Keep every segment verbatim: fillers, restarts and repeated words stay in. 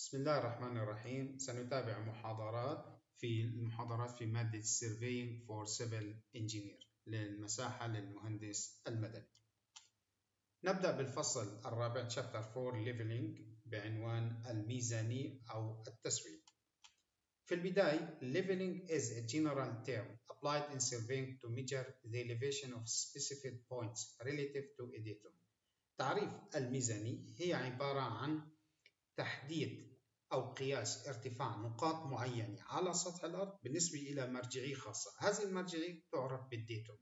بسم الله الرحمن الرحيم. سنتابع محاضرات في المحاضرات في مادة Surveying for Civil Engineer للمساحة للمهندس المدني. نبدأ بالفصل الرابع Chapter four Leveling بعنوان الميزاني أو التسوية. في البداية Leveling is a general term applied in surveying to measure the elevation of specific points relative to a datum. تعريف الميزاني هي عبارة عن تحديد أو قياس ارتفاع نقاط معينة على سطح الأرض بالنسبة إلى مرجعية خاصة. هذه المرجعية تعرف بالديتوم.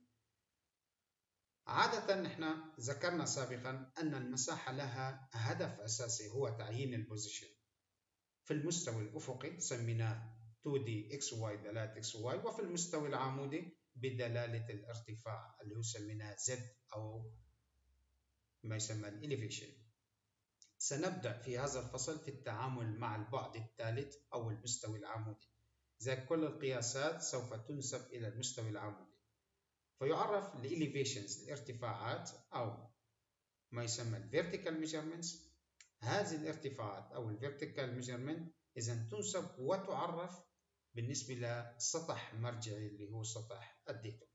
عادة نحن ذكرنا سابقا أن المساحة لها هدف أساسي هو تعيين البوزيشن. في المستوى الأفقي سميناه تو دي إكس واي دلالة إكس واي، وفي المستوى العمودي بدلالة الارتفاع اللي هو سميناه Z أو ما يسمى الإليفيشن. سنبدأ في هذا الفصل في التعامل مع البعد الثالث أو المستوى العمودي. إذا كل القياسات سوف تنسب إلى المستوى العمودي، فيعرف ال elevations الارتفاعات أو ما يسمى ال vertical measurements. هذه الارتفاعات أو ال vertical measurement إذا تنسب وتعرف بالنسبة لسطح مرجعي اللي هو سطح الديتوم.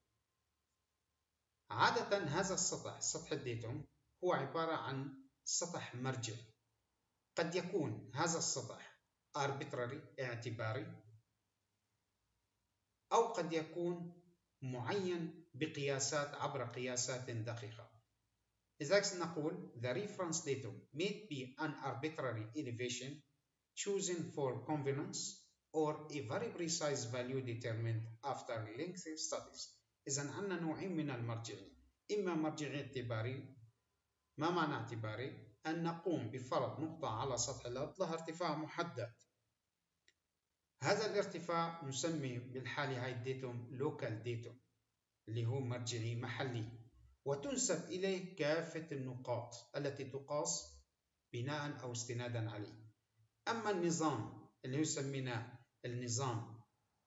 عادة هذا السطح سطح الديتوم هو عبارة عن سطح مرجعي. قد يكون هذا السطح arbitrary اعتباري، أو قد يكون معين بقياسات عبر قياسات دقيقة. إذا نقول the reference datum may be an arbitrary elevation chosen for convenience or a very precise value determined after lengthy studies. إذا عندنا نوعين من المرجعية، إما مرجعية اعتباري. ما معنى اعتباري؟ أن نقوم بفرض نقطة على سطح الأرض لها ارتفاع محدد. هذا الارتفاع نسمي بالحالة هاي الديتوم لوكال ديتوم اللي هو مرجعي محلي، وتنسب إليه كافة النقاط التي تقاس بناء أو استنادا عليه. أما النظام اللي هو سميناه النظام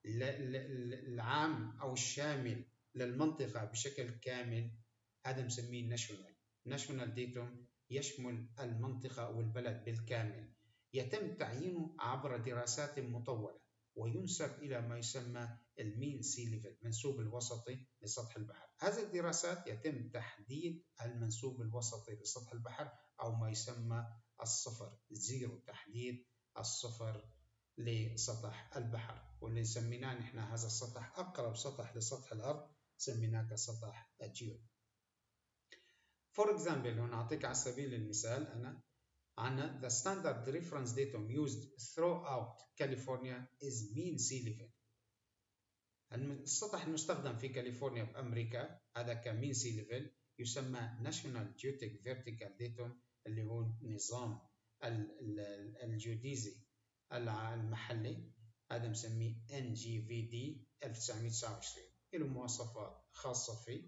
العام أو الشامل للمنطقة بشكل كامل، هذا مسميه ناشونال. ناشونال ديتوم يشمل المنطقة والبلد بالكامل، يتم تعيينه عبر دراسات مطولة وينسب إلى ما يسمى المين سي ليفل، منسوب الوسطي لسطح البحر. هذه الدراسات يتم تحديد المنسوب الوسطي لسطح البحر أو ما يسمى الصفر زيرو، تحديد الصفر لسطح البحر، واللي سميناه نحن هذا السطح أقرب سطح لسطح الأرض سميناه كسطح الجيو. For example، هنا أعطيك على سبيل المثال أنا عنا the standard reference datum used throughout California is mean sea level. السطح المستخدم في كاليفورنيا بأمريكا هذا كمين سي ليفل يسمى National Geodetic Vertical Datum، اللي هو نظام الجيوديزي المحلي، هذا مسميه إن جي في دي ألف وتسعمئة وتسعة وعشرين. له مواصفات خاصة فيه.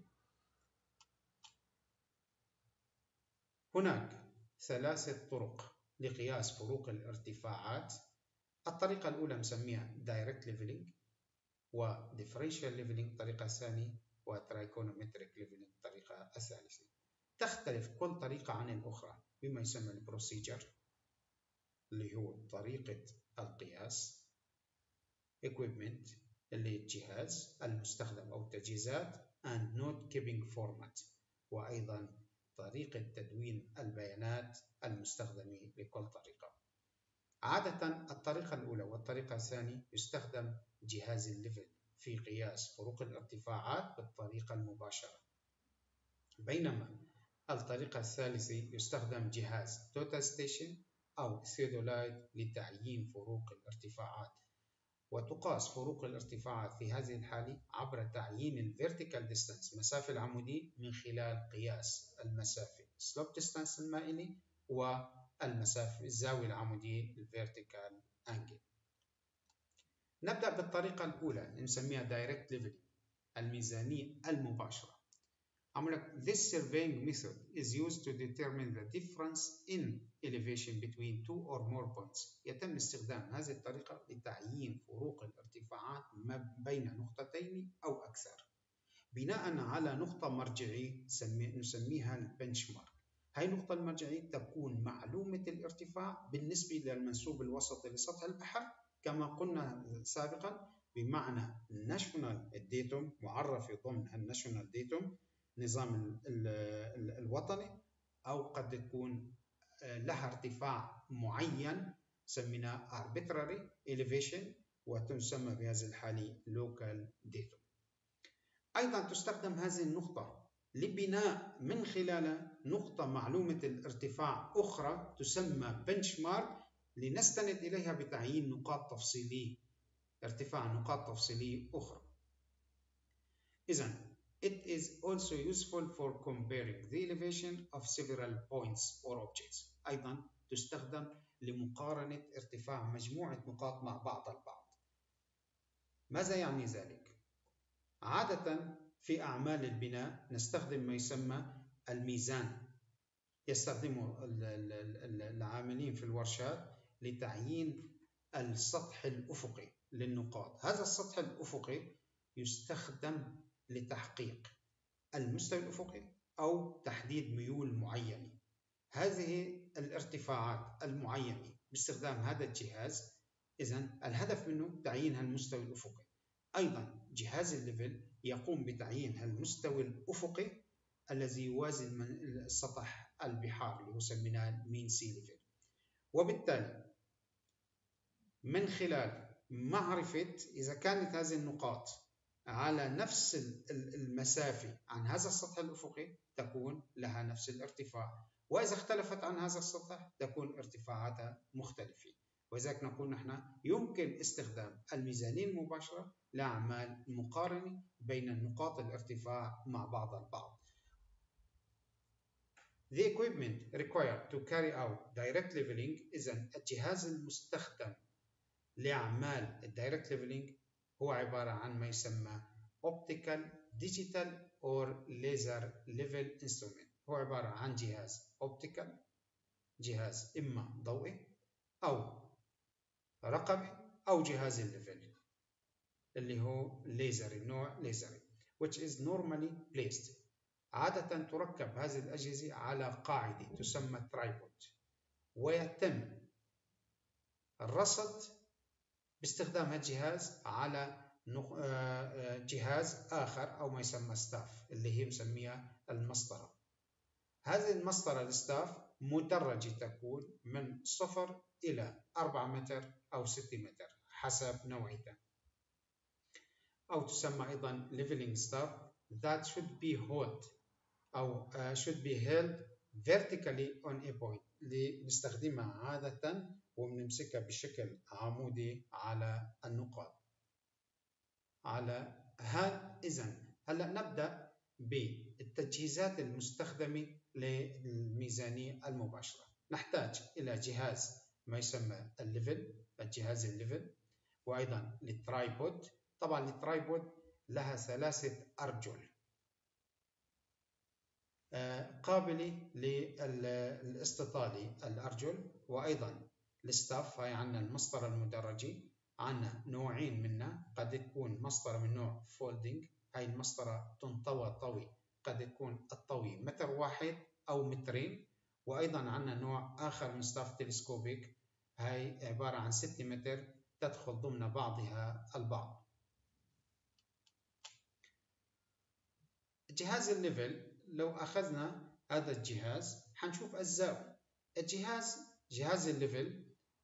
هناك ثلاثة طرق لقياس فروق الارتفاعات. الطريقة الأولى مسميها Direct Leveling، و Differential Leveling الطريقة الثانية، و Trigonometric Leveling الطريقة الثالثة. تختلف كل طريقة عن الأخرى بما يسمى البروسيجر اللي هو طريقة القياس، Equipment اللي الجهاز المستخدم أو التجهيزات، and Note Keeping Format، وأيضا طريقة تدوين البيانات المستخدمة لكل طريقة. عادة الطريقة الأولى والطريقة الثانية يستخدم جهاز الليفل في قياس فروق الارتفاعات بالطريقة المباشرة، بينما الطريقة الثالثة يستخدم جهاز توتال ستيشن أو ثيودولايت لتعيين فروق الارتفاعات، وتقاس فروق الارتفاعات في هذه الحالة عبر تعيين الفيرتيكال ديستانس مسافة العمودية من خلال قياس المسافة سلوب ديستانس المائلي والمسافة الزاوية العمودية الفيرتيكال أنجل. نبدأ بالطريقة الأولى نسميها دايركت ليفلينج، الميزانية المباشرة. عملك this surveying method is used to determine the difference in elevation between two or more points. يتم استخدام هذه الطريقة لتعيين فروق الارتفاعات ما بين نقطتين أو أكثر بناء على نقطة مرجعية نسميها البنش مارك. هاي النقطة المرجعية تكون معلومة الارتفاع بالنسبة للمنسوب الوسطي لسطح البحر كما قلنا سابقا، بمعنى ناشونال ديتوم معرفة ضمن الناشونال ديتوم نظام الوطني، أو قد تكون لها ارتفاع معين سميناه arbitrary elevation وتسمى بهذه الحالة local datum. أيضا تستخدم هذه النقطة لبناء من خلال نقطة معلومة الارتفاع أخرى تسمى benchmark لنستند إليها بتعيين نقاط تفصيلية، ارتفاع نقاط تفصيلية أخرى. إذن it is also useful for comparing the elevation of several points or objects. أيضا تستخدم لمقارنة ارتفاع مجموعة نقاط مع بعض البعض. ماذا يعني ذلك؟ عادة في أعمال البناء نستخدم ما يسمى الميزان، يستخدمه العاملين في الورشات لتعيين السطح الأفقي للنقاط. هذا السطح الأفقي يستخدم لتحقيق المستوى الأفقي أو تحديد ميول معينة. هذه الارتفاعات المعينة باستخدام هذا الجهاز، إذن الهدف منه تعيين المستوى الأفقي. أيضا جهاز الليفل يقوم بتعيين المستوى الأفقي الذي يوازن السطح البحار اللي هو سميناه مين سي ليفل. وبالتالي من خلال معرفة إذا كانت هذه النقاط على نفس المسافة عن هذا السطح الأفقي تكون لها نفس الارتفاع، وإذا اختلفت عن هذا السطح تكون ارتفاعاتها مختلفة. ولذلك نقول نحن يمكن استخدام الميزانية المباشرة لأعمال مقارنة بين نقاط الارتفاع مع بعض البعض. The equipment required to carry out direct leveling إذن الجهاز المستخدم لأعمال الدايركت ليفلينج هو عبارة عن ما يسمى optical, digital or laser level instrument. هو عبارة عن جهاز optical، جهاز إما ضوئي أو رقمي، أو جهاز الليفل اللي هو ليزري، نوع ليزري which is normally placed. عادة تركب هذه الأجهزة على قاعدة تسمى ترايبود، ويتم الرصد باستخدام الجهاز على جهاز آخر أو ما يسمى ستاف اللي هي مسميها المسطرة. هذه المسطرة الستاف مدرجة تكون من صفر إلى أربعة متر أو ستة متر حسب نوعيتها، أو تسمى أيضا leveling staff that should be held أو should be held vertically on a point اللي نستخدمها عادة وبنمسكها بشكل عمودي على النقاط. على هذا إذن هلا نبدأ بالتجهيزات المستخدمة للميزانية المباشرة. نحتاج إلى جهاز ما يسمى الليفل، الجهاز الليفل، وأيضا الترايبود. طبعا الترايبود لها ثلاثة أرجل قابلة للاستطالة الأرجل، وأيضا الستاف هاي عنا المسطرة المدرجة، عنا نوعين منها، قد تكون مسطرة من نوع فولدينج، هاي المسطرة تنطوى طوي، قد تكون الطوي متر واحد أو مترين، وأيضا عنا نوع آخر من ستاف تلسكوبيك، هاي عبارة عن ستة متر تدخل ضمن بعضها البعض. جهاز الليفل لو أخذنا هذا الجهاز حنشوف أجزاء. الجهاز جهاز الليفل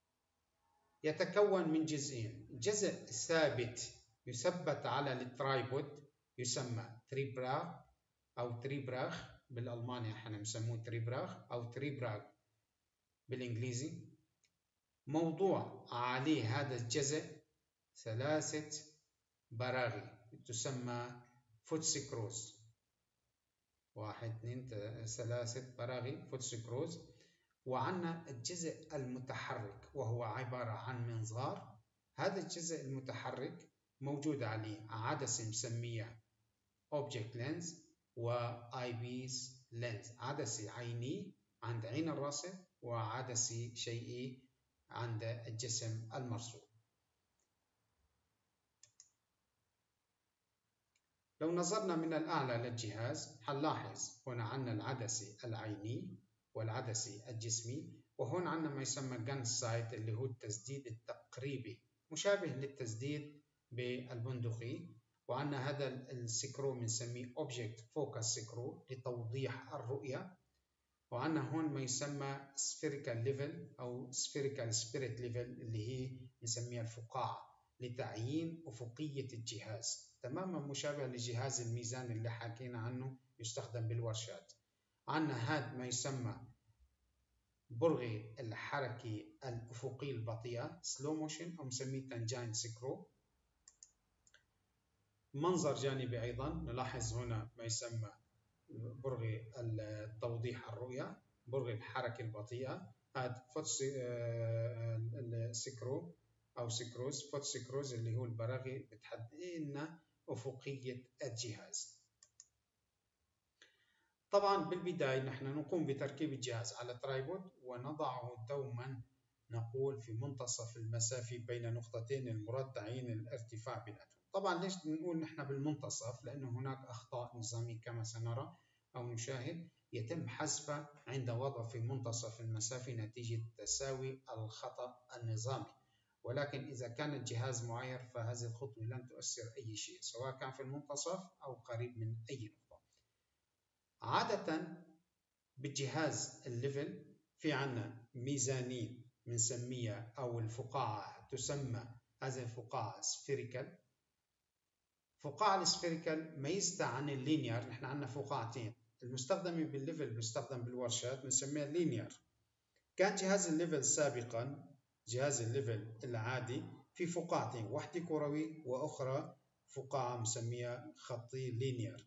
يتكون من جزئين، جزء ثابت يثبت على الترايبود يسمى تريبراغ أو تريبراغ بالألماني، احنا بنسموه تريبراغ أو تريبراغ بالإنجليزي. موضوع عليه هذا الجزء ثلاثة براغي تسمى فوت سكروز، واحد اثنين ثلاثة براغي فوت سكروز. وعنا الجزء المتحرك وهو عبارة عن منظار. هذا الجزء المتحرك موجود عليه عدسة مسمية object lens و eyepiece lens، عدسة عيني عند عين الراصد وعدسة شيئي عند الجسم المرصود. لو نظرنا من الأعلى للجهاز حنلاحظ هنا عنا العدسة العيني والعدسي الجسمي. وهون عندنا ما يسمى جان سايت اللي هو التسديد التقريبي مشابه للتسديد بالبندقية. وعندنا هذا السكرو بنسميه اوبجكت فوكس سكرو لتوضيح الرؤية. وعندنا هون ما يسمى spherical level أو spherical spirit level اللي هي بنسميها الفقاعة لتعيين أفقية الجهاز، تماما مشابه لجهاز الميزان اللي حكينا عنه يستخدم بالورشات. عندنا هذا ما يسمى برغي الحركة الأفقية البطيئة slow motion أو نسميه تانجاين سكرو. منظر جانبي أيضا نلاحظ هنا ما يسمى برغي التوضيح الرؤية، برغي الحركة البطيئة. هذا فوت سكرو أو سكروز، فوت سكروز اللي هو البراغي بتحدد لنا أفقية الجهاز. طبعا بالبداية نحن نقوم بتركيب الجهاز على ترايبود ونضعه دوما نقول في منتصف المسافة بين نقطتين المراد تعيين الارتفاع بيناتهم. طبعا ليش نقول نحن بالمنتصف؟ لأنه هناك أخطاء نظامية كما سنرى أو نشاهد يتم حذفها عند وضع في منتصف المسافة نتيجة تساوي الخطأ النظامي. ولكن إذا كان الجهاز معير فهذه الخطوة لن تؤثر أي شيء سواء كان في المنتصف أو قريب من أي نقطة. عادة بالجهاز الليفل في عنا ميزانين بنسميها أو الفقاعة تسمى هذه الفقاعة سفيريكال. فقاعة السفيريكال ميزتها عن اللينير، نحن عندنا فقاعتين المستخدمة بالليفل بيستخدم بالورشات بنسميها لينير. كان جهاز الليفل سابقا جهاز الليفل العادي في فقاعتين، واحدة كروي وأخرى فقاعة مسميها خطي لينير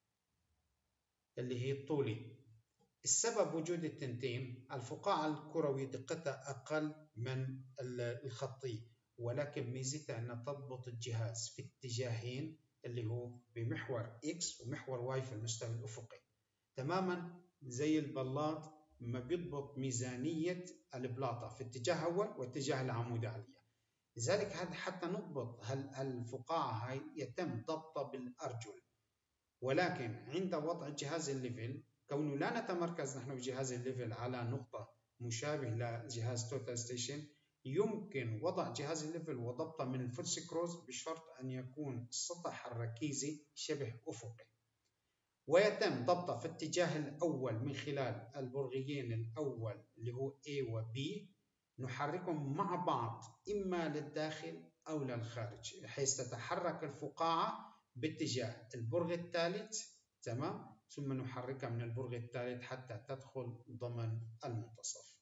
اللي هي الطولي. السبب وجود التنتين، الفقاعة الكروي دقتها أقل من الخطي، ولكن ميزتها أنها تضبط الجهاز في اتجاهين اللي هو بمحور X ومحور Y في المستوى الأفقي، تماما زي البلاط ما بيضبط ميزانية البلاطة في اتجاه أول واتجاه العمود عليها. لذلك هذا حتى نضبط الفقاعة هاي يتم ضبطها بالأرجل. ولكن عند وضع جهاز الليفل كونه لا نتمركز نحن بجهاز الليفل على نقطة مشابه لجهاز توتال ستيشن، يمكن وضع جهاز الليفل وضبطه من الفوت سكروز بشرط أن يكون السطح الركيزي شبه أفقي، ويتم ضبطه في الاتجاه الأول من خلال البرغيين الأول اللي هو A و B، نحركهم مع بعض إما للداخل أو للخارج بحيث تتحرك الفقاعة باتجاه البرغ الثالث، تمام، ثم نحركها من البرغ الثالث حتى تدخل ضمن المنتصف.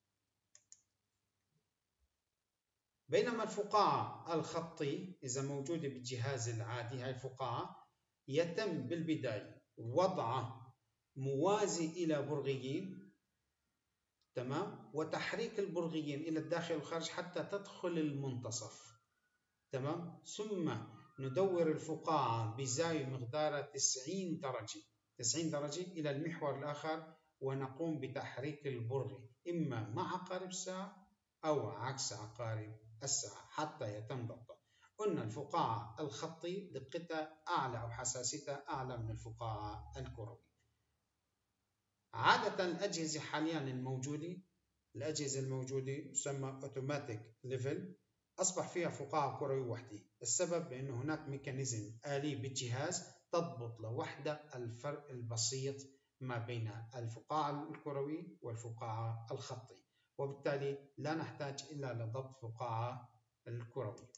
بينما الفقاعة الخطي إذا موجودة بالجهاز العادي، هاي الفقاعة يتم بالبداية وضعها موازي إلى برغيين، تمام، وتحريك البرغيين إلى الداخل والخارج حتى تدخل المنتصف، تمام، ثم ندور الفقاعة بزاوية مقدارها تسعين درجة تسعين درجة إلى المحور الآخر، ونقوم بتحريك البرغي إما مع عقارب الساعة أو عكس عقارب الساعة حتى يتم ضبطه. قلنا الفقاعة الخطي دقتها أعلى أو حساسيتها أعلى من الفقاعة الكروية. عادة الأجهزة حاليا الموجودة الأجهزة الموجودة تسمى أوتوماتيك ليفل أصبح فيها فقاعة كروية وحدة. السبب بأنه هناك ميكانيزم آلي بالجهاز تضبط لوحدة الفرق البسيط ما بين الفقاعة الكروية والفقاعة الخطية، وبالتالي لا نحتاج إلا لضبط فقاعة الكروية.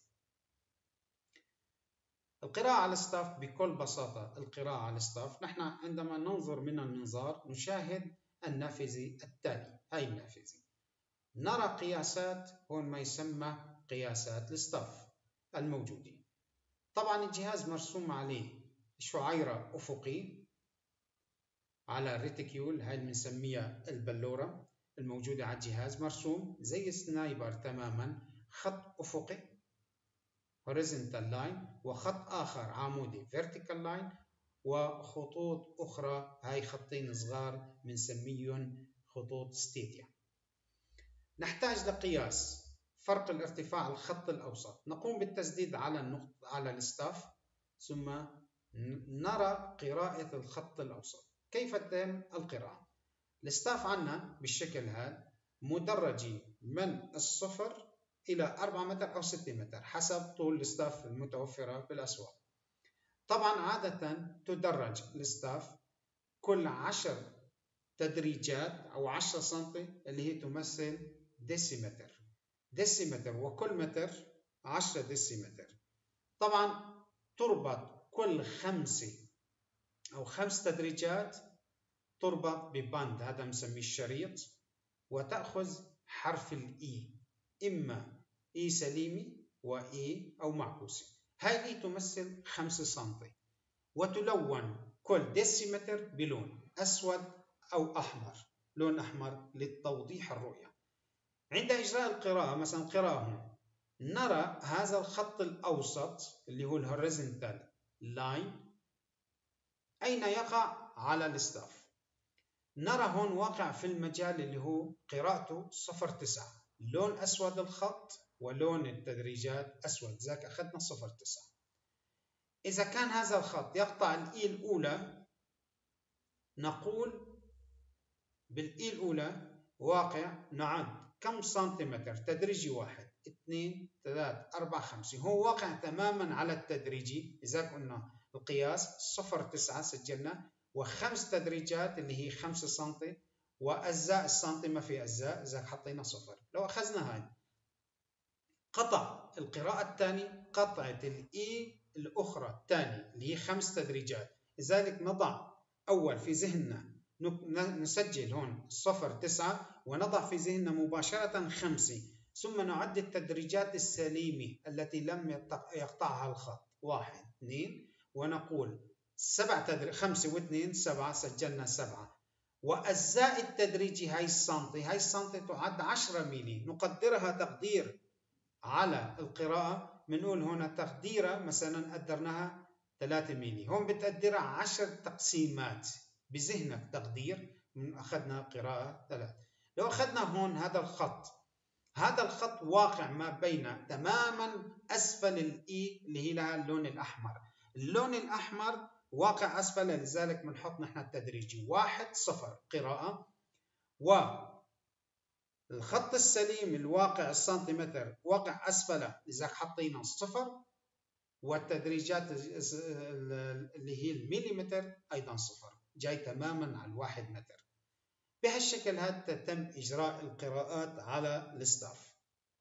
القراءة على الستاف بكل بساطة، القراءة على الستاف نحن عندما ننظر من المنظار نشاهد النافذة التالي. هاي النافذة نرى قياسات هون ما يسمى قياسات الستاف الموجودة. طبعا الجهاز مرسوم عليه شعيرة أفقي على الريتيكيول، هاي اللي بنسميها البلورة الموجودة على الجهاز، مرسوم زي سنايبر تماما خط أفقي horizontal line وخط آخر عمودي vertical line وخطوط أخرى هاي خطين صغار بنسميهم خطوط ستيديا. نحتاج لقياس فرق الارتفاع الخط الأوسط، نقوم بالتسديد على النقطة على الستاف ثم نرى قراءة الخط الأوسط. كيف تتم القراءة؟ الستاف عندنا بالشكل هذا مدرجي من الصفر إلى أربعة متر أو ستة متر حسب طول الستاف المتوفرة بالأسواق. طبعا عادة تدرج الستاف كل عشر تدريجات أو عشرة سنتي اللي هي تمثل ديسيمتر ديسيمتر وكل متر عشرة ديسيمتر. طبعا تربط كل خمسة أو خمس تدريجات تربط بباند، هذا مسميه الشريط، وتأخذ حرف الإي، إما إي سليمي وإي أو معكوسي. هاي الإي تمثل خمسة سنتي، وتلون كل ديسيمتر بلون أسود أو أحمر، لون أحمر للتوضيح الرؤية. عند إجراء القراءة، مثلا قراءة هون، نرى هذا الخط الأوسط اللي هو الهوريزونتال لاين أين يقع على الستاف. نرى هون واقع في المجال اللي هو قراءته صفر تسعة، لون أسود الخط ولون التدريجات أسود، ذاك أخذنا صفر تسعة. إذا كان هذا الخط يقطع الإي الأولى، نقول بالإي الأولى واقع نعد كم سنتيمتر تدريجي، واحد اثنين ثلاث أربعة خمسة، هو واقع تماما على التدريجي. إذا قلنا القياس صفر تسعة سجلنا، وخمس تدريجات اللي هي خمسة سنتي، وأجزاء السنتي ما في أجزاء، إذا حطينا صفر. لو أخذنا هاي قطع القراءة الثانية، قطعت الإي الأخرى الثانية اللي هي خمس تدريجات، لذلك نضع أول في ذهننا، نسجل هون صفر تسعة ونضع في ذهننا مباشرة خمسة، ثم نعد التدريجات السليمة التي لم يقطعها الخط، واحد اثنين، ونقول سبع تدريج، خمسة واثنين سبعة، سجلنا سبعة. وأجزاء التدريجي هاي السنتي، هاي السنتي تعد عشرة ميلي، نقدرها تقدير على القراءة، بنقول هنا تقديرها مثلا قدرناها ثلاثة ميلي، هون بتقدرها عشر تقسيمات بذهنك تقدير، من أخذنا قراءة ثلاث. لو أخذنا هون هذا الخط، هذا الخط واقع ما بين تماما أسفل الإي اللي هي لها اللون الأحمر، اللون الأحمر واقع أسفل، لذلك بنحط نحن التدريجي واحد صفر قراءة، والخط السليم الواقع السنتيمتر واقع أسفل، لذلك حطينا الصفر، والتدريجات اللي هي المليمتر أيضا صفر، جاي تماما على الواحد متر. بهالشكل هذا تم إجراء القراءات على الستاف.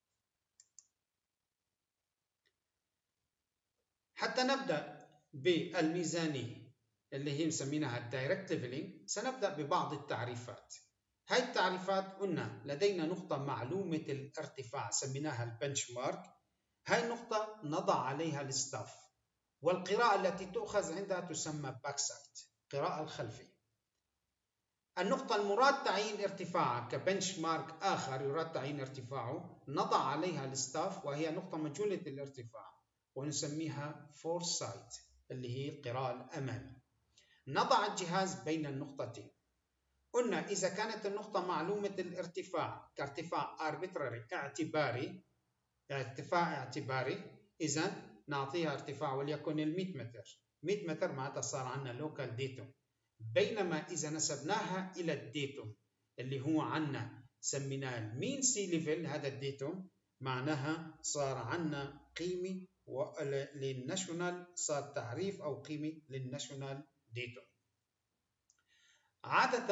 حتى نبدأ بالميزانية اللي هي مسمينها الدايركت ليفلينج، سنبدأ ببعض التعريفات. هاي التعريفات قلنا لدينا نقطة معلومة الارتفاع سميناها البنش مارك، هاي النقطة نضع عليها الستاف، والقراءة التي تؤخذ عندها تسمى باكسايت، قراءة الخلفية. النقطة المراد تعيين ارتفاعها كبنش مارك آخر يراد تعيين ارتفاعه، نضع عليها الستاف، وهي نقطة مجهولة الارتفاع ونسميها فورسايت اللي هي القراءة الأمامية. نضع الجهاز بين النقطتين. قلنا إذا كانت النقطة معلومة الارتفاع كارتفاع arbitrary اعتباري، ارتفاع اعتباري، إذا نعطيها ارتفاع وليكن ال مئة متر، مئة متر معناتها صار عندنا لوكال ديتوم. بينما إذا نسبناها إلى الديتوم اللي هو عندنا سميناه المين سي ليفل، هذا الديتوم معناها صار عندنا قيمة للناشونال، صار تعريف أو قيمة للناشونال ديتوم. عادة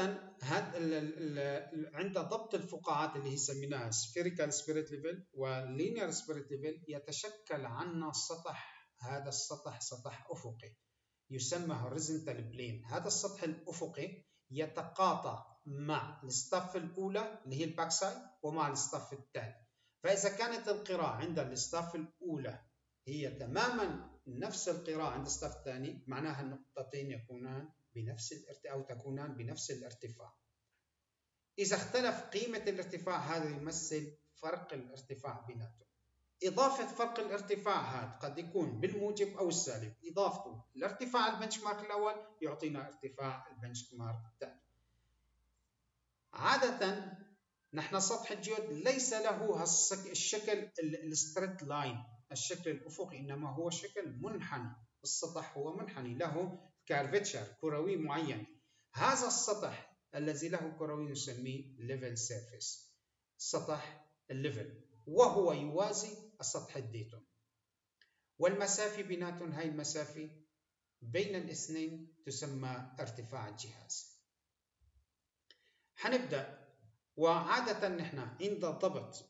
عند ضبط الفقاعات اللي هي سميناها spherical spirit level و linear spirit level، يتشكل عنا سطح، هذا السطح سطح أفقي يسمى horizontal plane. هذا السطح الأفقي يتقاطع مع الستاف الأولى اللي هي الباك سايد ومع الستاف الثاني. فإذا كانت القراءة عند الستاف الأولى هي تماما نفس القراءة عند الستاف الثاني، معناها النقطتين يكونان بنفس الارتفاع أو تكونان بنفس الارتفاع. إذا اختلف قيمة الارتفاع، هذا يمثل فرق الارتفاع بيناتهم. إضافة فرق الارتفاع هذا قد يكون بالموجب أو السالب، إضافته لارتفاع البنش مارك الأول يعطينا ارتفاع البنش مارك الثاني. عادة نحن سطح الجيود ليس له الشكل الستريت لاين، الشكل الأفقي، إنما هو شكل منحني. السطح هو منحني، له كارفتشر كروي معين. هذا السطح الذي له كروي نسميه level surface، سطح الليفل، وهو يوازي السطح الديتوم، والمسافة بيناتهم هاي المسافة بين الاثنين تسمى ارتفاع الجهاز. حنبدأ، وعادة نحن عند ضبط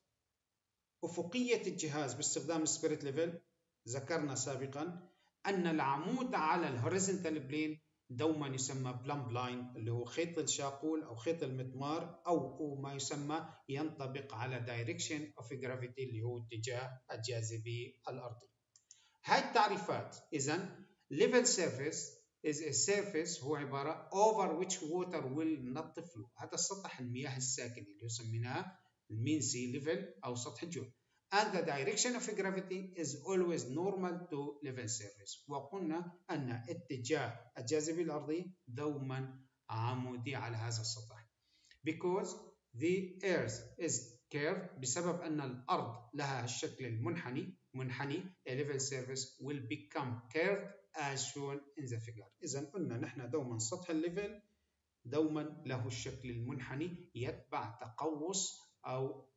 أفقية الجهاز باستخدام السبيريت ليفل ذكرنا سابقا أن العمود على الهوريزونتال بلين دوما يسمى بلمب لاين، اللي هو خيط الشاقول أو خيط المضمار، أو ما يسمى ينطبق على direction of gravity اللي هو اتجاه الجاذبية الأرضي. هاي التعريفات. إذن level surface is a surface هو عبارة over which water will not flow، هذا السطح المياه الساكن اللي يسميناه mean sea level أو سطح الجو. And the direction of gravity is always normal to level surface. وقلنا أن اتجاه الجاذبية الأرضية دوما عمودي على هذا السطح. Because the earth is curved، بسبب أن الأرض لها الشكل المنحني منحني a level surface will become curved as shown in the figure. إذا قلنا نحن دوما سطح الليفل دوما له الشكل المنحني يتبع تقوس أو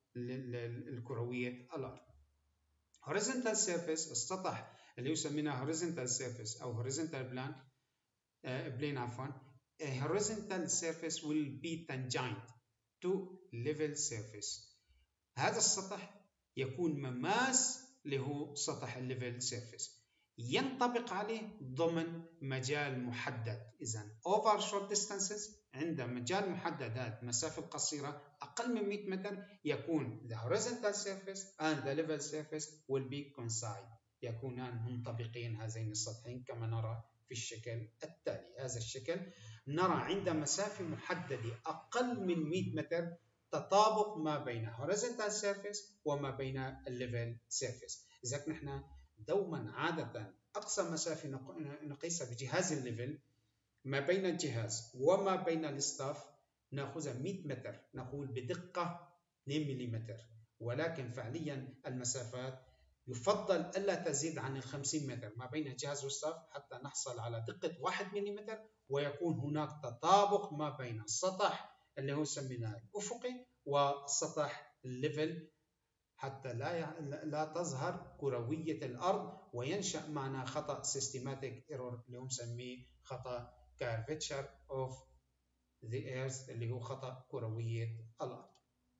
الكروية الأرض. horizontal surface السطح اللي يسميناه horizontal surface أو horizontal plane uh, plane عفوا a horizontal surface will be tangent to level surface. هذا السطح يكون مماس له سطح الليفل سيرفيس، ينطبق عليه ضمن مجال محدد. إذن over short distances عند مجال محدد، هذه المسافة القصيرة أقل من مئة متر، يكون the horizontal surface and the level surface will be coincide، يكونان منطبقين هذين السطحين كما نرى في الشكل التالي. هذا الشكل نرى عند مسافة محددة أقل من مئة متر تطابق ما بين horizontal surface وما بين الليفل surface. إذا نحن دوما عادة أقصى مسافة نقيسها بجهاز الليفل ما بين الجهاز وما بين الستاف نأخذها مئة متر، نقول بدقة اثنين ملم، ولكن فعليا المسافات يفضل ألا تزيد عن الخمسين متر ما بين الجهاز والستاف حتى نحصل على دقة واحد ملم، ويكون هناك تطابق ما بين السطح اللي هو سميناه الأفقي والسطح الليفل حتى لا لا تظهر كروية الأرض وينشأ معنا خطأ systematic error اللي هو مسميه خطأ curvature of the earth اللي هو خطأ كروية الأرض.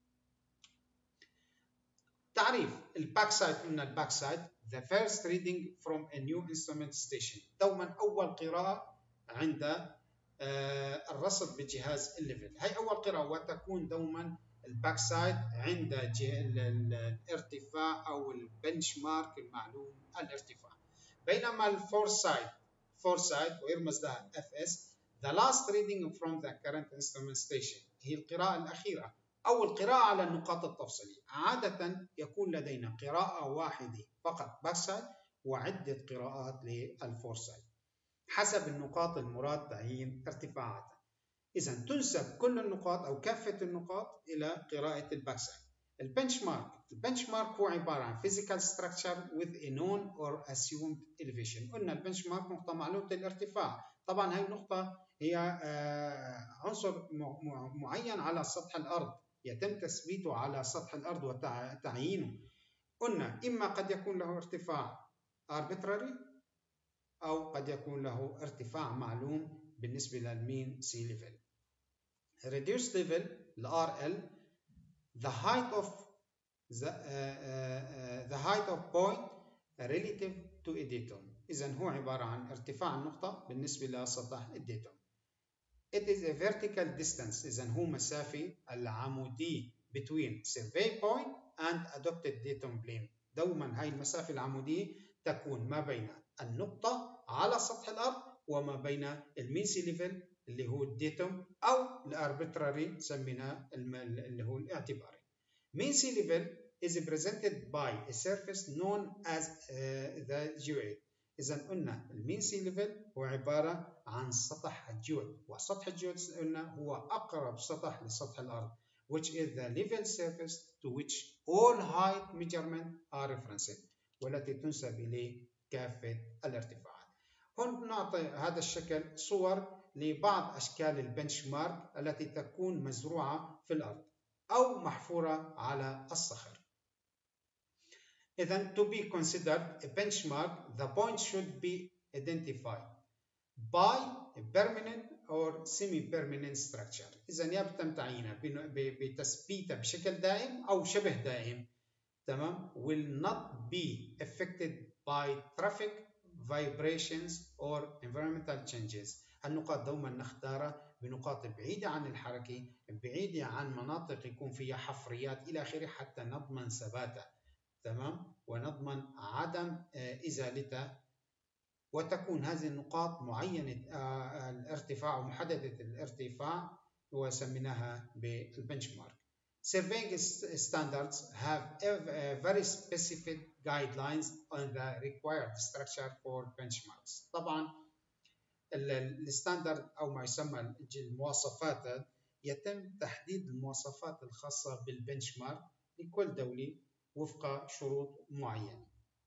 تعريف الباك سايد. قلنا الباك سايد the first reading from a new instrument station، دوما أول قراءة عند الرصد بجهاز الليفل. هي أول قراءة، وتكون دوما الباك سايد عند الارتفاع أو البنش مارك المعلوم الارتفاع. بينما الفور سايد فور سايد ويرمز لها اف اس the last reading from the current instrument station، هي القراءة الأخيرة أو القراءة على النقاط التفصيلية. عادة يكون لدينا قراءة واحدة فقط باك سايد وعدة قراءات للفور سايد حسب النقاط المراد تعيين ارتفاعاتها. إذا تنسب كل النقاط أو كافة النقاط إلى قراءة الباك سايد. البنش مارك البنش مارك هو عبارة عن physical structure with a known or assumed elevation. قلنا البنش مارك نقطة معلومة الارتفاع، طبعا هاي النقطة هي عنصر معين على سطح الأرض يتم تثبيته على سطح الأرض وتعيينه. قلنا إما قد يكون له ارتفاع arbitrary أو قد يكون له ارتفاع معلوم بالنسبة للمين سي ليفل. reduced level ال آر إل the height of the, uh, uh, the height of point relative to a datum. إذن هو عبارة عن ارتفاع النقطة بالنسبة لسطح الديتوم. it is a vertical distance، إذن هو مسافة العمودية between survey point and adopted datum plane. دوما هاي المسافة العمودية تكون ما بين النقطة على سطح الأرض وما بين المين سي ليفل اللي هو الديتوم أو الاربيتراري سميناه اللي هو الاعتباري. mean sea level is presented by a surface known as uh, the geoid. إذا قلنا المين سي ليفل هو عبارة عن سطح الجيود، وسطح الجيود قلنا هو أقرب سطح لسطح الأرض which is the level surface to which all height measurements are referenced، والتي تنسب إليه كافة الارتفاعات. هون نعطي هذا الشكل صور لبعض أشكال البنش مارك التي تكون مزروعة في الأرض أو محفورة على الصخر. إذن to be considered a benchmark, the point should be identified by a permanent or semi-permanent structure. إذن يتم تعيينه بتثبيته بشكل دائم أو شبه دائم، تمام، will not be affected by traffic, vibrations or environmental changes. النقاط دوما نختارها بنقاط بعيدة عن الحركة، بعيدة عن مناطق يكون فيها حفريات إلى آخره حتى نضمن ثباته، تمام، ونضمن عدم إزالته، وتكون هذه النقاط معينة الارتفاع ومحددة الارتفاع وسميناها بالبنش مارك. Surveying standards have a very specific guidelines on the required structure for benchmarks. طبعا الستاندرد أو ما يسمى المواصفات يتم تحديد المواصفات الخاصة بالبنش مارك لكل دولة وفق شروط معينة.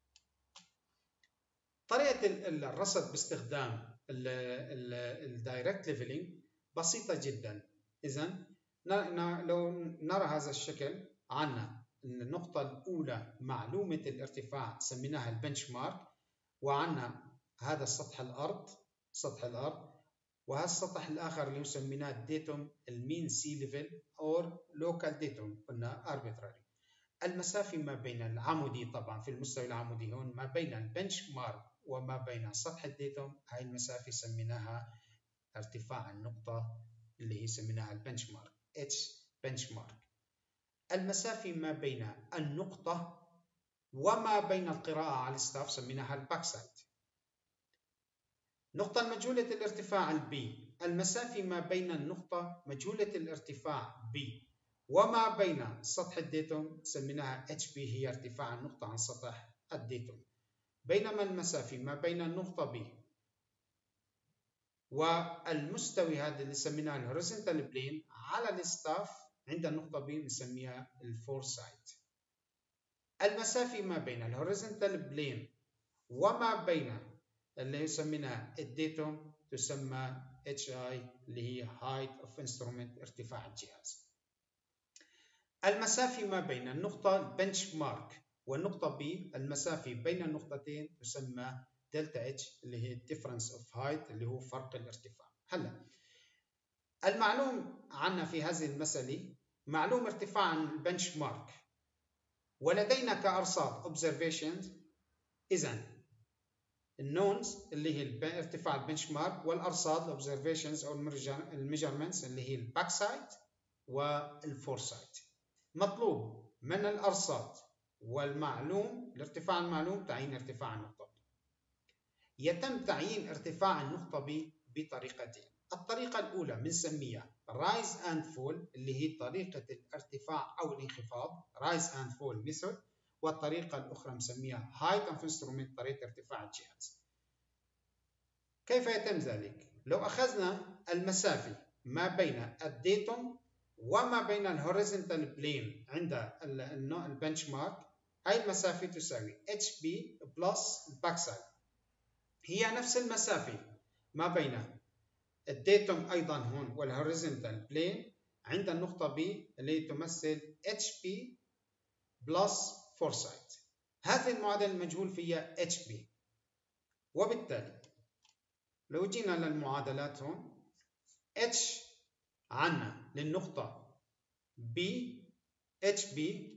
طريقة الرصد باستخدام الدايركت ليفلينج بسيطة جدا. إذن لو نرى هذا الشكل، عنا النقطة الأولى معلومة الارتفاع سميناها البنش مارك، وعنا هذا السطح الأرض سطح الأرض، وهذا السطح الآخر اللي سميناه الديتوم المين سي ليفل أو لوكال ديتوم، قلنا arbitrary. المسافة ما بين العمودي، طبعا في المستوى العمودي هون ما بين البنش مارك وما بين سطح الديتوم، هاي المسافة سميناها ارتفاع النقطة اللي هي سميناها البنش مارك H بنش مارك. المسافة ما بين النقطة وما بين القراءة على الستاف سميناها الباك سايد. نقطة مجهولة الارتفاع البي، المسافة ما بين النقطة مجهولة الارتفاع B وما بين سطح الديتوم سميناها اتش بي، هي ارتفاع النقطة عن سطح الديتوم. بينما المسافة ما بين النقطة B والمستوى هذا اللي سميناه الهوريزونتال بلين على الستاف عند النقطة B نسميها الفورسايت. المسافة ما بين الهوريزونتال بلين وما بين اللي يسمينها الديتوم تسمى اتش اي اللي هي height of instrument، ارتفاع الجهاز. المسافة ما بين النقطة البنش مارك والنقطة B، المسافة بين النقطتين تسمى دلتا اتش اللي هي difference of height اللي هو فرق الارتفاع. هلا المعلوم عنا في هذه المسألة معلوم ارتفاع البنش مارك، ولدينا كأرصاد observations. إذن النونز اللي هي ارتفاع البنش مارك، والأرصاد observations أو الميجرمنتس اللي هي الباك سايد والفورسايت. مطلوب من الأرصاد والمعلوم الارتفاع المعلوم تعيين ارتفاع النقطة B. يتم تعيين ارتفاع النقطة B بطريقتين. الطريقة الأولى بنسميها rise and fall اللي هي طريقة الارتفاع أو الانخفاض rise and fall method، والطريقة الأخرى نسميها height of instrument طريقة ارتفاع الجهاز. كيف يتم ذلك؟ لو أخذنا المسافة ما بين الديتوم وما بين الهوريزونتال بلين عند البنش مارك، هاي المسافة تساوي اتش بي بلس الباك سايد، هي نفس المسافة ما بين الديتوم أيضا هون والهوريزونتال بلين عند النقطة B اللي تمثل اتش بي بلس فورسايت. هذه المعادلة المجهول فيها اتش بي، وبالتالي لو جينا للمعادلات هون H عنا للنقطة B اتش بي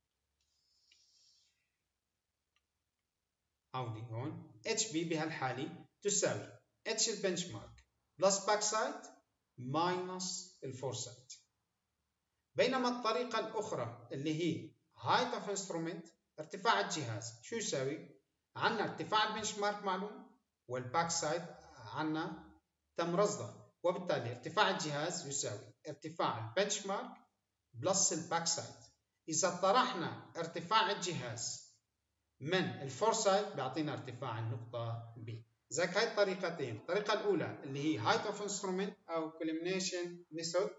عودي هون اتش بي بهالحالة تساوي H البنش مارك بلس باك سايد ماينس الفورسايت. بينما الطريقة الأخرى اللي هي height of instrument ارتفاع الجهاز شو يساوي؟ عنا ارتفاع البنش مارك معلوم والباك سايد عنا تم رصده، وبالتالي ارتفاع الجهاز يساوي ارتفاع البنش مارك بلس الباك سايد. إذا طرحنا ارتفاع الجهاز من الفورسايت بيعطينا ارتفاع النقطة B. ذاك هاي الطريقتين، الطريقة الأولى اللي هي height of instrument أو culmination method،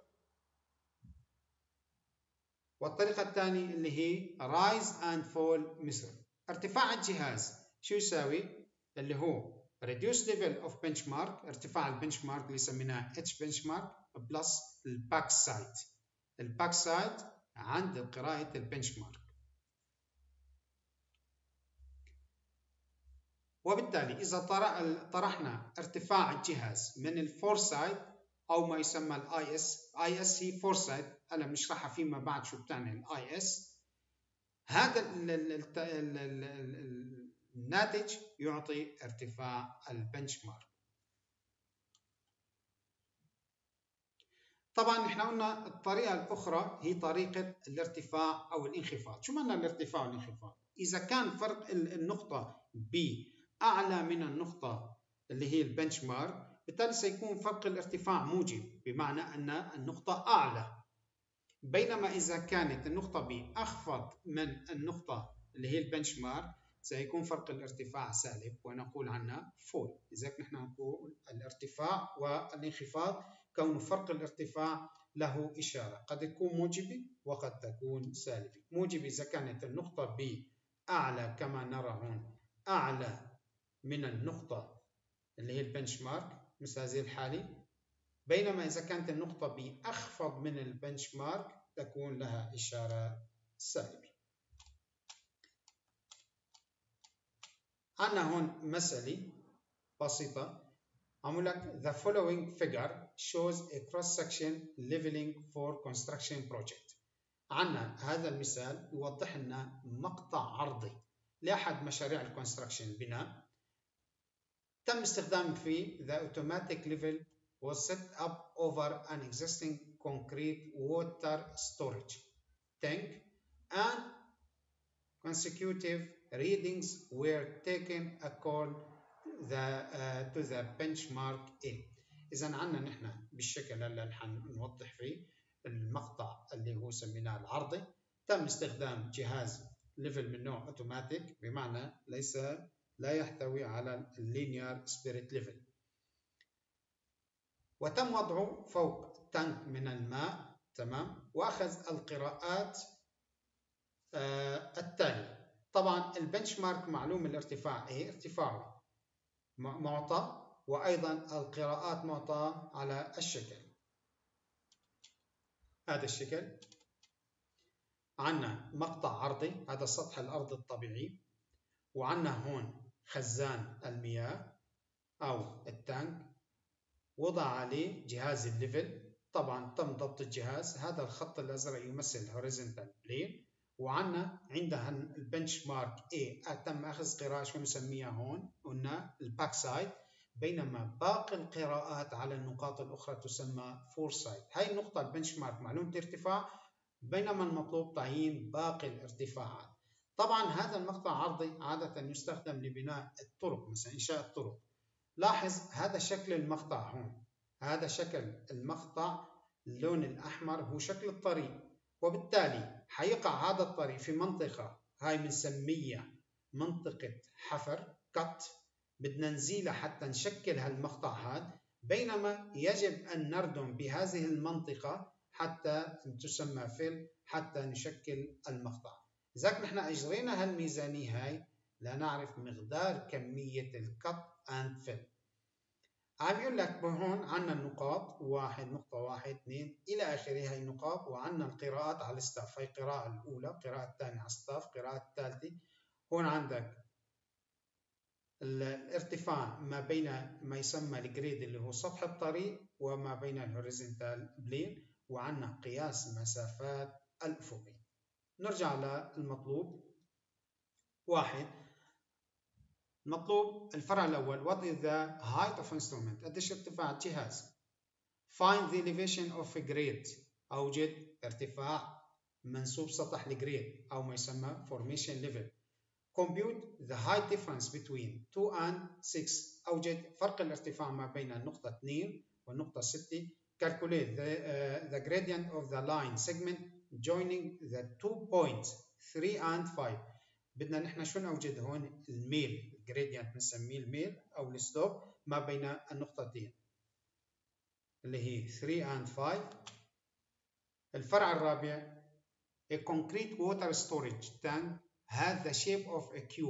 والطريقة الثانية اللي هي rise and fall method. ارتفاع الجهاز شو يساوي؟ اللي هو reduce level of benchmark ارتفاع البنش مارك اللي سميناه H benchmark بلس الباك سايد. الباك سايد عند قراءة البنش مارك. وبالتالي إذا طرحنا ارتفاع الجهاز من الفور سايد أو ما يسمى الاي اس، اي اس هي فور سايد، أنا بنشرحها فيما بعد شو بتعني الاي اس. هذا الناتج يعطي ارتفاع البنش مارك. طبعا احنا قلنا الطريقة الأخرى هي طريقة الارتفاع أو الانخفاض. شو معنى الارتفاع والانخفاض؟ إذا كان فرق النقطة ب أعلى من النقطة اللي هي البنش مارك، بالتالي سيكون فرق الارتفاع موجب، بمعنى أن النقطة أعلى. بينما إذا كانت النقطة ب أخفض من النقطة اللي هي البنش مارك، سيكون فرق الارتفاع سالب ونقول عنها فول. لذلك نحن نقول الارتفاع والانخفاض كون فرق الارتفاع له إشارة، قد يكون موجبي وقد تكون سالبي. موجبي إذا كانت النقطة ب أعلى كما نرى هون، أعلى من النقطة اللي هي البنش مارك مثل هذه الحالة، بينما إذا كانت النقطة ب أخفض من البنش مارك تكون لها إشارة سالبة. عندنا هون مسألة بسيطة عمل لك the following figure shows a cross section leveling for construction project. عندنا هذا المثال يوضح لنا مقطع عرضي لأحد مشاريع الكونستراكشن البناء، تم استخدام فيه the automatic level was set up over an existing concrete water storage tank and consecutive readings were taken according the, uh, to the benchmark A. إذا عندنا نحن بالشكل اللي حنوضح فيه المقطع اللي هو سميناه العرضي، تم استخدام جهاز ليفل من نوع اوتوماتيك، بمعنى ليس لا يحتوي على اللينير سبيريت ليفل، وتم وضعه فوق تانك من الماء. تمام. واخذ القراءات آه التالية. طبعا البنش مارك معلوم الارتفاع ايه، ارتفاعه معطى، وايضا القراءات معطى على الشكل هذا الشكل. عندنا مقطع عرضي، هذا سطح الارض الطبيعي، وعندنا هون خزان المياه او التانك، وضع عليه جهاز الليفل. طبعا تم ضبط الجهاز. هذا الخط الازرق يمثل هوريزونتال بلين، وعندنا عندها البنش مارك A تم اخذ قراءه شو نسميها هون، قلنا الباك سايد، بينما باقي القراءات على النقاط الاخرى تسمى فور سايد. هاي النقطه البنش مارك معلومه ارتفاع، بينما المطلوب تعيين باقي الارتفاعات. طبعا هذا المقطع عرضي عاده يستخدم لبناء الطرق، مثلا انشاء الطرق. لاحظ هذا شكل المقطع هون، هذا شكل المقطع، اللون الأحمر هو شكل الطريق، وبالتالي حيقع هذا الطريق في منطقة هاي بنسميها منطقة حفر كت، بدنا نزيلها حتى نشكل هالمقطع هذا، بينما يجب أن نردم بهذه المنطقة حتى تسمى فيل حتى نشكل المقطع. لذلك نحن أجرينا هالميزانية هاي لنعرف مقدار كمية الكت اند فيل. عم يقول لك هون عندنا النقاط، واحد نقطة واحد اثنين إلى آخره، هاي النقاط، وعندنا القراءات على الستاف. هاي القراءة الأولى، القراءة الثانية على الستاف، القراءة الثالثة. هون عندك الارتفاع ما بين ما يسمى الجريد اللي هو سطح الطريق وما بين الهوريزونتال بلين، وعندنا قياس المسافات الأفقية. نرجع للمطلوب. واحد، مطلوب الفرع الأول what is the height of instrument، قديش ارتفاع الجهاز. find the elevation of a grade، أوجد ارتفاع منسوب سطح الجريد أو ما يسمى formation level. compute the height difference between two and six، أوجد فرق الارتفاع ما بين النقطة اثنين والنقطة ستة. calculate the, uh, the gradient of the line segment joining the two points three and five. بدنا نحن شو نوجد هون؟ الميل، الجريدينت بنسميه الميل او السلوب ما بين النقطتين اللي هي ثلاثة and خمسة. الفرع الرابع a concrete water storage tank has the shape of a cube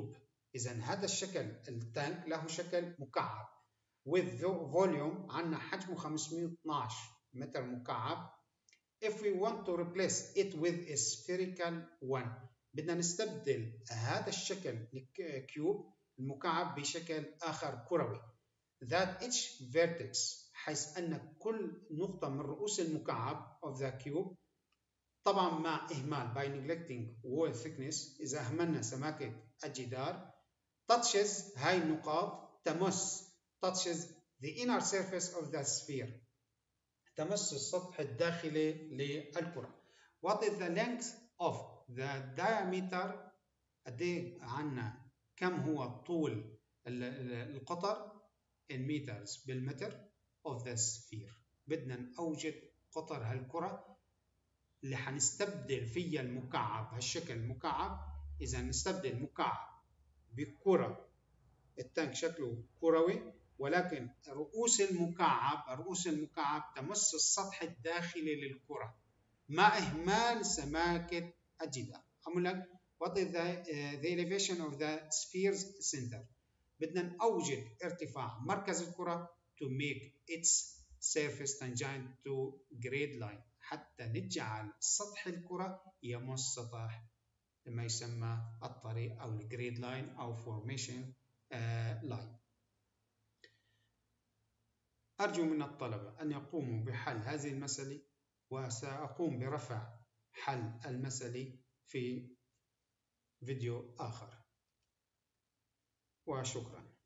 إذا هذا الشكل التانك له شكل مكعب with volume، عندنا حجمه خمسمئة واثني عشر متر مكعب. if we want to replace it with a spherical one، بدنا نستبدل هذا الشكل الكيوب المكعب بشكل آخر كروي. that each vertex، حيث أن كل نقطة من رؤوس المكعب of the cube، طبعا مع إهمال by neglecting wall thickness، إذا أهملنا سماكة الجدار، touches هاي النقاط تمس touches the inner surface of the sphere، تمس السطح الداخلي للكرة. what is the length of the diameter، قد عنا كم هو طول القطر in meters بالمتر of the sphere، بدنا نوجد قطر هالكرة اللي حنستبدل فيها المكعب هالشكل المكعب. إذا نستبدل مكعب بكرة، التانك شكله كروي ولكن رؤوس المكعب رؤوس المكعب تمس السطح الداخلي للكرة مع إهمال سماكة الجدار. أقول لك what is the, uh, the elevation of the sphere's center، بدنا نوجد ارتفاع مركز الكرة to make its surface tangent to grade line، حتى نجعل سطح الكرة يمس سطح ما يسمى الطريق أو الجريد لاين أو فورميشن لاين. أرجو من الطلبة أن يقوموا بحل هذه المسألة، وسأقوم برفع حل المسألة في فيديو آخر، وشكرا.